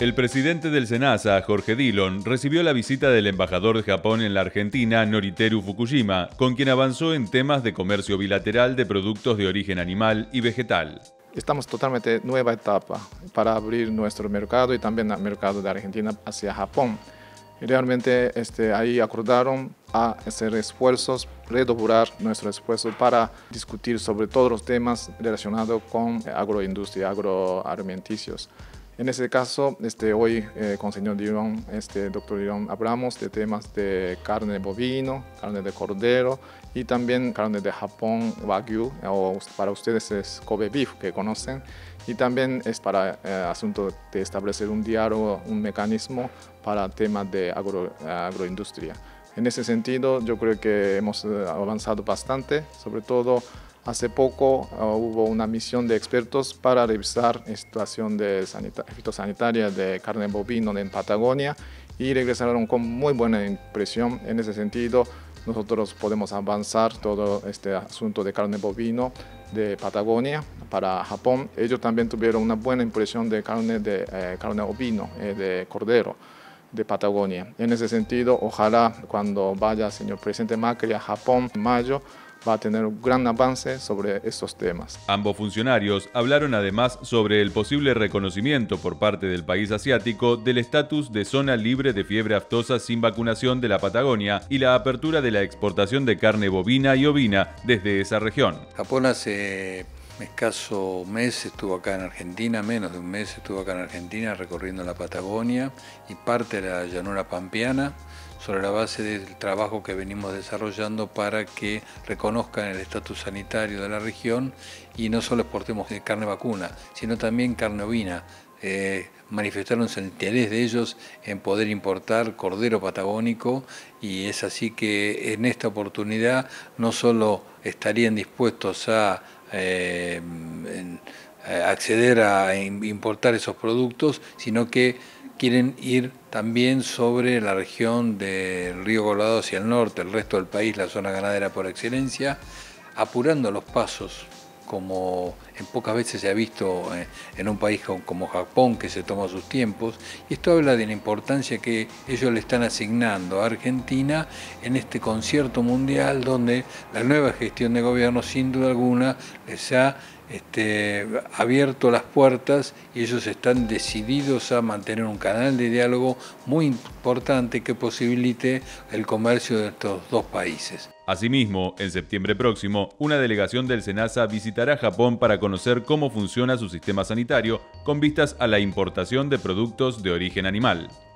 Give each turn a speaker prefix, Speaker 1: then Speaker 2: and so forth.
Speaker 1: El presidente del SENASA, Jorge Dillon, recibió la visita del embajador de Japón en la Argentina, Noriteru Fukujima, con quien avanzó en temas de comercio bilateral de productos de origen animal y vegetal.
Speaker 2: Estamos totalmente en nueva etapa para abrir nuestro mercado y también el mercado de Argentina hacia Japón. Y realmente ahí acordaron a hacer esfuerzos, redoblar nuestro esfuerzo para discutir sobre todos los temas relacionados con agroindustria, agroalimenticios. En ese caso, hoy con el señor Dillon, doctor Dillon, hablamos de temas de carne de bovino, carne de cordero y también carne de Japón, Wagyu, o para ustedes es Kobe beef, que conocen. Y también es para asunto de establecer un diálogo, un mecanismo para temas de agroindustria. En ese sentido, yo creo que hemos avanzado bastante, sobre todo hace poco hubo una misión de expertos para revisar la situación de fitosanitaria de carne bovino en Patagonia y regresaron con muy buena impresión. En ese sentido, nosotros podemos avanzar todo este asunto de carne bovino de Patagonia para Japón. Ellos también tuvieron una buena impresión de carne ovino, de cordero de Patagonia. En ese sentido, ojalá cuando vaya el señor presidente Macri a Japón en mayo, va a tener un gran avance sobre estos temas.
Speaker 1: Ambos funcionarios hablaron además sobre el posible reconocimiento por parte del país asiático del estatus de zona libre de fiebre aftosa sin vacunación de la Patagonia y la apertura de la exportación de carne bovina y ovina desde esa región.
Speaker 3: Japón hace escaso mes estuvo acá en Argentina, menos de un mes estuvo acá en Argentina recorriendo la Patagonia y parte de la llanura pampeana, sobre la base del trabajo que venimos desarrollando para que reconozcan el estatus sanitario de la región y no solo exportemos carne vacuna, sino también carne ovina. Manifestaron el interés de ellos en poder importar cordero patagónico y es así que en esta oportunidad no solo estarían dispuestos a acceder a importar esos productos, sino que quieren ir también sobre la región del Río Colorado hacia el norte, el resto del país, la zona ganadera por excelencia, apurando los pasos, como en pocas veces se ha visto en un país como Japón, que se toma sus tiempos. Y esto habla de la importancia que ellos le están asignando a Argentina en este concierto mundial, donde la nueva gestión de gobierno, sin duda alguna, les ha abierto las puertas y ellos están decididos a mantener un canal de diálogo muy importante que posibilite el comercio de estos dos países.
Speaker 1: Asimismo, en septiembre próximo, una delegación del SENASA visitará Japón para conocer cómo funciona su sistema sanitario con vistas a la importación de productos de origen animal.